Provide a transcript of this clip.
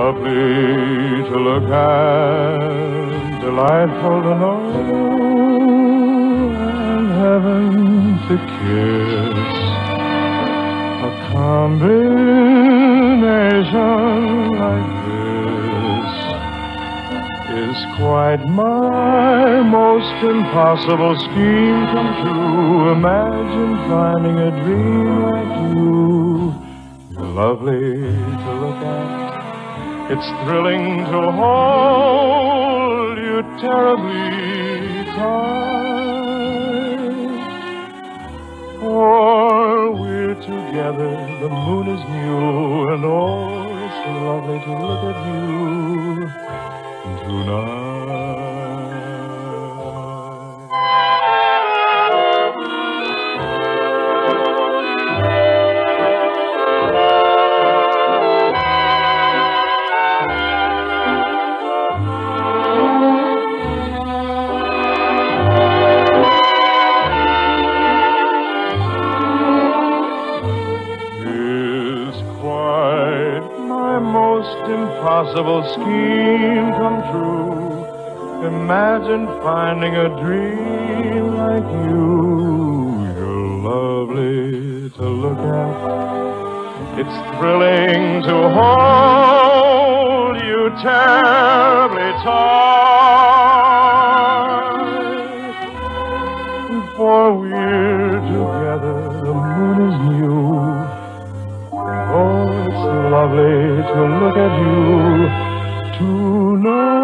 lovely to look at, delightful to know, and heaven to kiss. A combination like this is quite my most impossible scheme come true. Imagine finding a dream like you. You're lovely to look at. It's thrilling to hold you terribly tight. For we're together, the moon is new, and oh, it's lovely to look at you tonight. Impossible scheme come true. Imagine finding a dream like you. You're lovely to look at. It's thrilling to hold you terribly tight. For we're together, the moon is new. Oh, it's lovely to look at you tonight.